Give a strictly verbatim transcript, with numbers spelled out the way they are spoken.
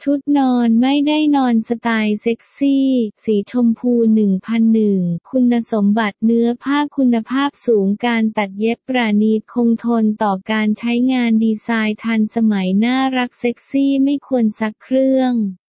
ชุดนอนไม่ได้นอนสไตล์เซ็กซี่ สีชมพู หนึ่งพันหนึ่ง คุณสมบัติเนื้อผ้าคุณภาพสูงการตัดเย็บประณีตคงทนต่อการใช้งานดีไซน์ทันสมัยน่ารักเซ็กซี่ไม่ควรซักเครื่อง